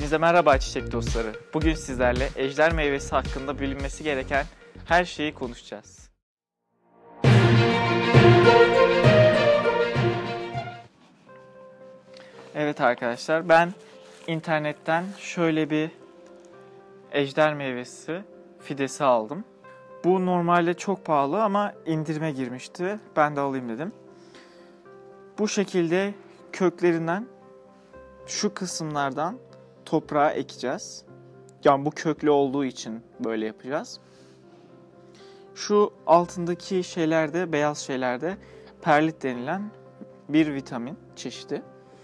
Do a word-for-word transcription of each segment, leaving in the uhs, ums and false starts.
Hepinize merhaba çiçek dostları. Bugün sizlerle ejder meyvesi hakkında bilinmesi gereken her şeyi konuşacağız. Evet arkadaşlar, ben internetten şöyle bir ejder meyvesi fidesi aldım. Bu normalde çok pahalı ama indirime girmişti. Ben de alayım dedim. Bu şekilde köklerinden şu kısımlardan toprağa ekeceğiz. Yani bu köklü olduğu için böyle yapacağız. Şu altındaki şeylerde, beyaz şeylerde perlit denilen bir vitamin çeşidi.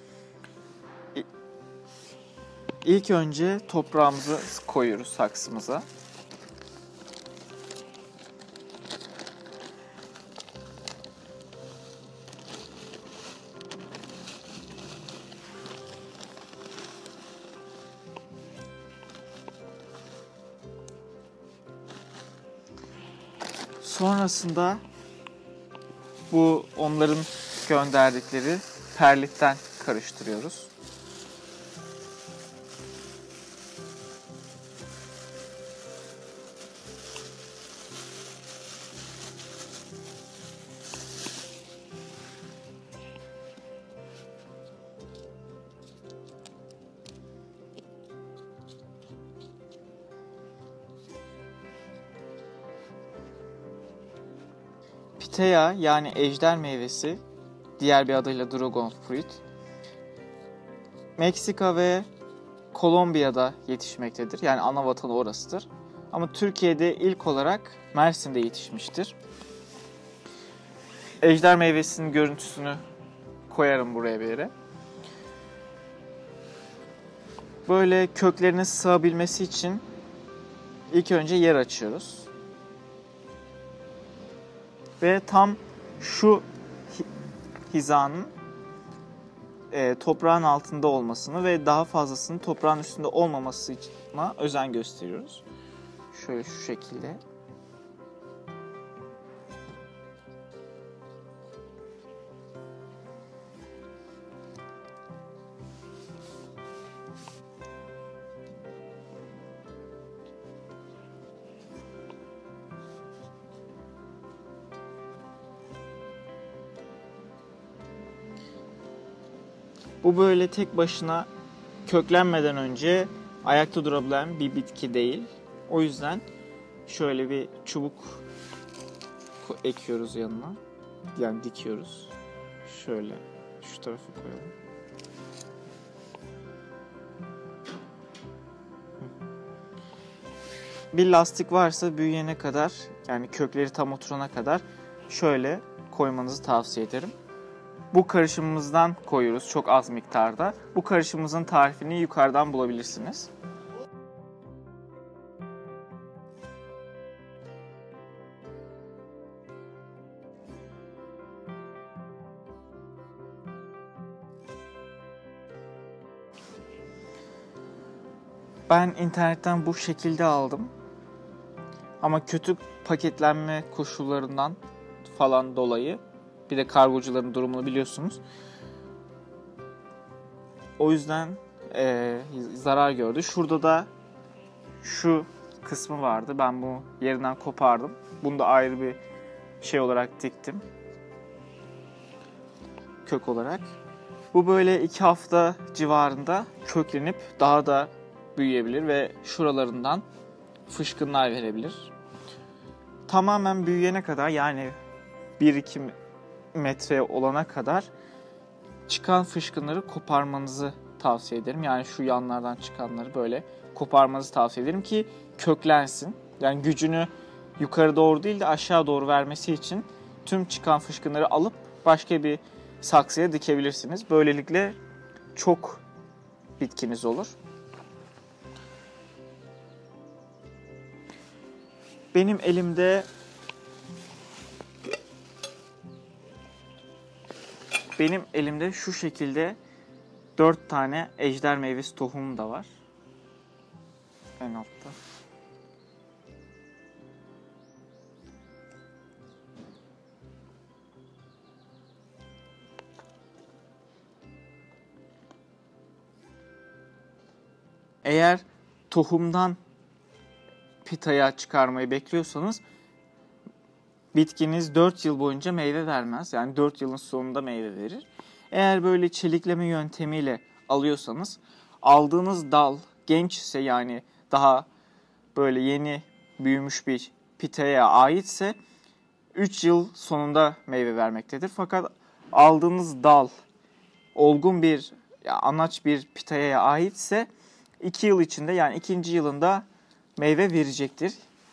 İlk önce toprağımızı koyuyoruz saksımıza. Sonrasında bu onların gönderdikleri perlitten karıştırıyoruz. Pitaya yani ejder meyvesi, diğer bir adıyla dragon fruit, Meksika ve Kolombiya'da yetişmektedir. Yani ana vatanı orasıdır. Ama Türkiye'de ilk olarak Mersin'de yetişmiştir. Ejder meyvesinin görüntüsünü koyarım buraya bir yere. Böyle köklerine sığabilmesi için ilk önce yer açıyoruz. Ve tam şu hizanın e, toprağın altında olmasını ve daha fazlasının toprağın üstünde olmamasına özen gösteriyoruz. Şöyle şu şekilde. Bu böyle tek başına köklenmeden önce ayakta durabilen bir bitki değil. O yüzden şöyle bir çubuk ekiyoruz yanına. Yani dikiyoruz. Şöyle şu tarafa koyalım. Bir lastik varsa büyüyene kadar, yani kökleri tam oturana kadar şöyle koymanızı tavsiye ederim. Bu karışımımızdan koyuyoruz çok az miktarda. Bu karışımımızın tarifini yukarıdan bulabilirsiniz. Ben internetten bu şekilde aldım. Ama kötü paketlenme koşullarından falan dolayı, bir de kargocuların durumunu biliyorsunuz. O yüzden e, zarar gördü. Şurada da şu kısmı vardı. Ben bunu yerinden kopardım. Bunu da ayrı bir şey olarak diktim. Kök olarak. Bu böyle iki hafta civarında köklenip daha da büyüyebilir ve şuralarından fışkınlar verebilir. Tamamen büyüyene kadar, yani bir iki metre olana kadar çıkan fışkınları koparmanızı tavsiye ederim. Yani şu yanlardan çıkanları böyle koparmanızı tavsiye ederim ki köklensin. Yani gücünü yukarı doğru değil de aşağı doğru vermesi için tüm çıkan fışkınları alıp başka bir saksıya dikebilirsiniz. Böylelikle çok bitkiniz olur. Benim elimde Benim elimde şu şekilde dört tane ejder meyvesi tohumum da var. En altta. Eğer tohumdan pitaya çıkarmayı bekliyorsanız bitkiniz dört yıl boyunca meyve vermez. Yani dört yılın sonunda meyve verir. Eğer böyle çelikleme yöntemiyle alıyorsanız, aldığınız dal gençse, yani daha böyle yeni büyümüş bir pitaya aitse üç yıl sonunda meyve vermektedir. Fakat aldığınız dal olgun bir, ya anaç bir pitaya aitse iki yıl içinde, yani ikinci yılında meyve verecektir.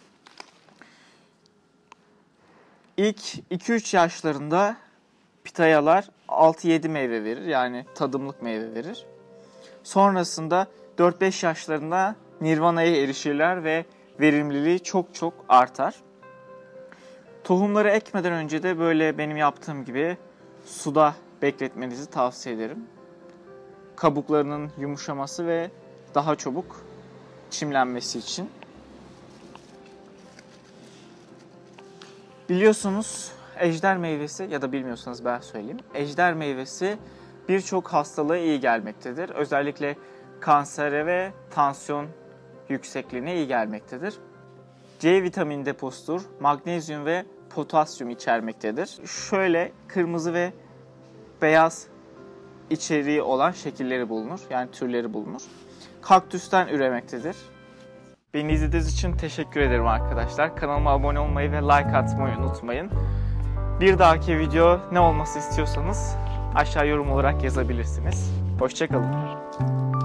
İlk iki üç yaşlarında pitayalar altı yedi meyve verir, yani tadımlık meyve verir. Sonrasında dört beş yaşlarında nirvana'ya erişirler ve verimliliği çok çok artar. Tohumları ekmeden önce de böyle benim yaptığım gibi suda bekletmenizi tavsiye ederim. Kabuklarının yumuşaması ve daha çabuk çimlenmesi için. Biliyorsunuz ejder meyvesi, ya da bilmiyorsanız ben söyleyeyim. Ejder meyvesi birçok hastalığa iyi gelmektedir. Özellikle kansere ve tansiyon yüksekliğine iyi gelmektedir. C vitamini deposudur. Magnezyum ve potasyum içermektedir. Şöyle kırmızı ve beyaz içeriği olan şekilleri bulunur. Yani türleri bulunur. Kaktüsten üremektedir. Beni izlediğiniz için teşekkür ederim arkadaşlar. Kanalıma abone olmayı ve like atmayı unutmayın. Bir dahaki video ne olması istiyorsanız aşağı yorum olarak yazabilirsiniz. Hoşça kalın.